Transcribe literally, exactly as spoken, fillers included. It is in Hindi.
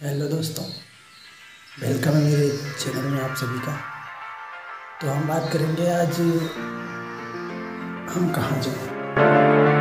हेलो दोस्तों, वेलकम है मेरे चैनल में आप सभी का। तो हम बात करेंगे आज हम कहाँ जाएं।